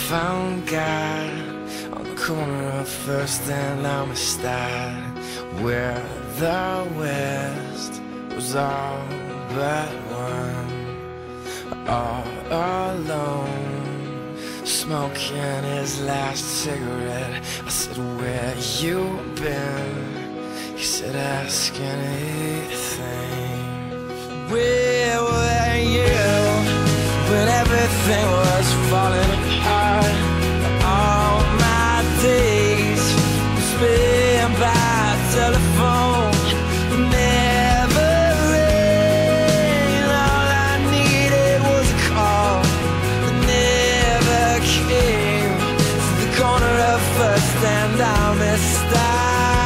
found God on the corner of First and Amistad, where the West was all but one, all alone, smoking his last cigarette. I said, where you been? He said, ask anything. Where were you when everything was falling apart? All my days spent by telephone, never rain. All I needed was a call that never came to the corner of First and Amistad.